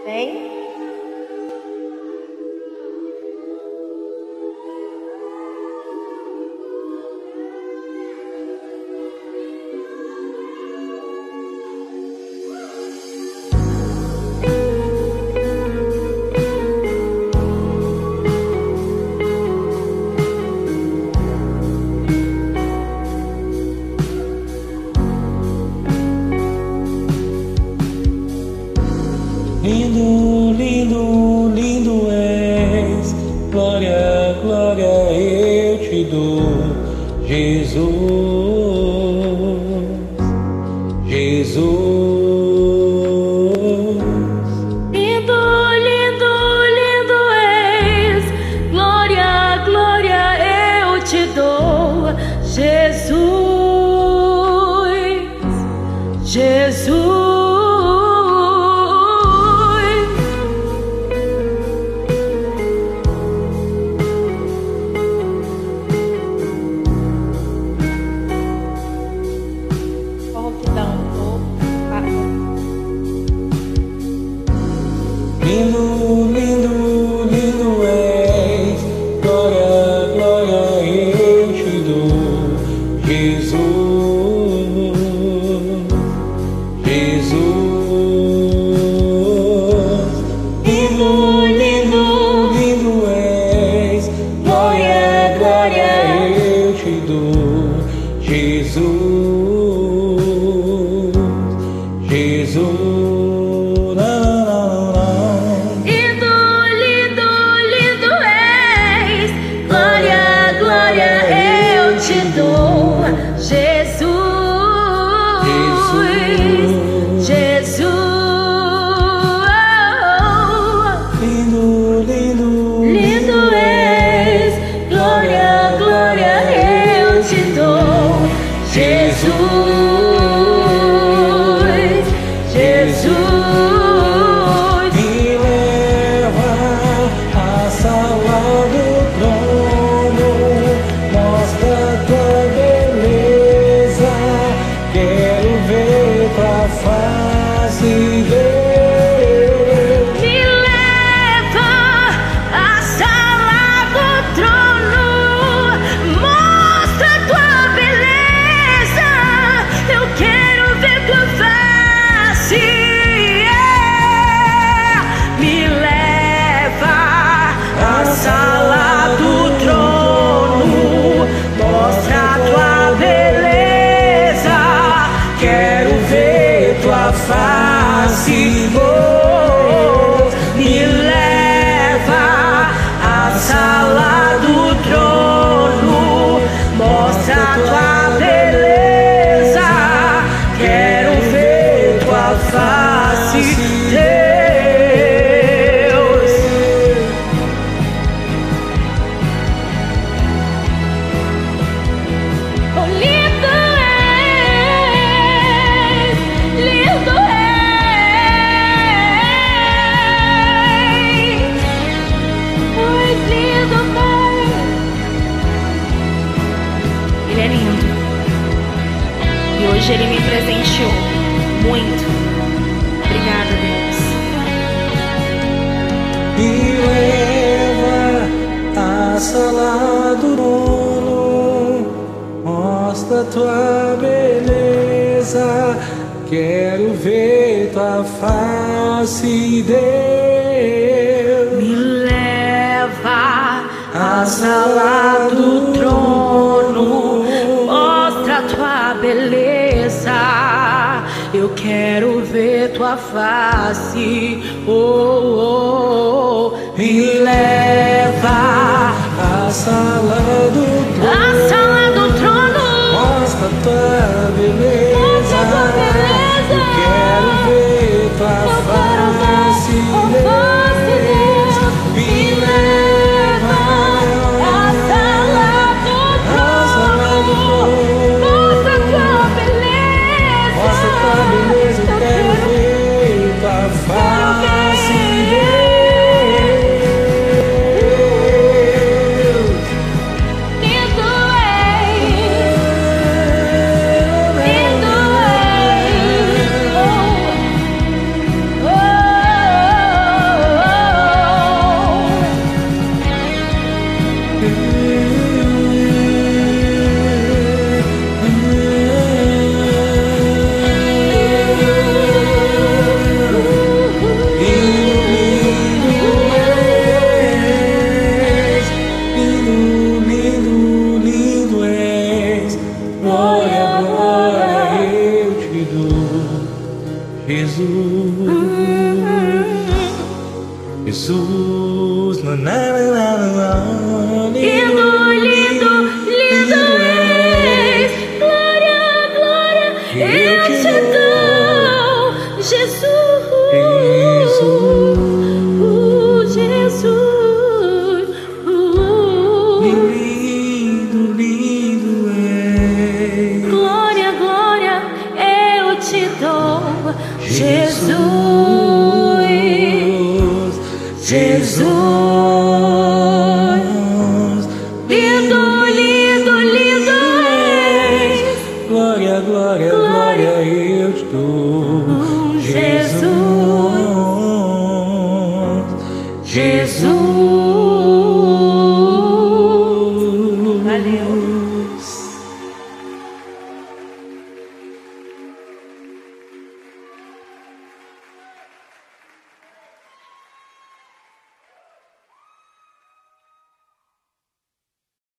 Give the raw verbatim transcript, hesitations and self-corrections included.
Vem. Lindo, lindo, lindo és, glória, glória eu te dou, Jesus, Jesus. Lindo, lindo, lindo és, glória, glória eu te dou, Jesus, Jesus. Lindo, lindo, lindo és, glória, glória eu te dou, Jesus, Jesus. Lindo, lindo, lindo és, glória, glória eu te dou, Jesus, Jesus. Me leva à sala do trono, mostra a tua beleza. Quero ver tua face, Deus. Oh, lindo és, lindo és. Hoje Ele me presenteou muito. Obrigada, Deus. Me leva à sala do trono, mostra tua beleza. Quero ver tua face, Deus. Me leva à sala do trono, mostra tua beleza. Eu quero ver tua face, oh, oh, oh. Me leva à sala do trono, à sala do trono, mostra tua beleza, mostra tua beleza. Eu quero ver tua Eu face, quero ver tua face, Deus. Me leva à sala do trono, mostra tua beleza. Mostra tua beleza, eu quero ver tua face, Deus. Lindo és, Jesus, Jesus, na na na na na. Lindo, lindo, lindo és, glória, glória, eu te dou, Jesus, Jesus, lindo, lindo és, glória, glória, eu te dou, Jesus, Jesus, lindo, lindo, lindo és, glória, glória, glória, eu te dou, Jesus, Jesus.